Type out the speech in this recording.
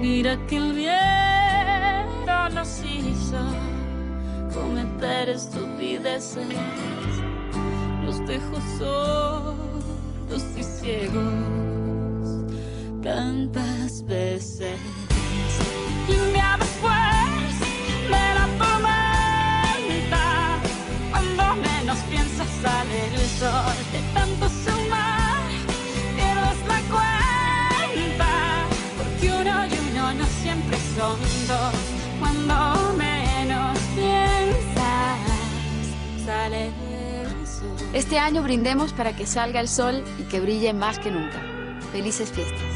Mira que el viento nos hizo cometer estupideces. Los dejo sordos y ciegos tantas veces. Y un día después de la tormenta, cuando menos piensas sale el sol. De tanto sumar pierdes la cuenta, porque uno y uno no siempre son dos. Cuando menos piensas sale el sol. Este año brindemos para que salga el sol y que brille más que nunca. Felices fiestas.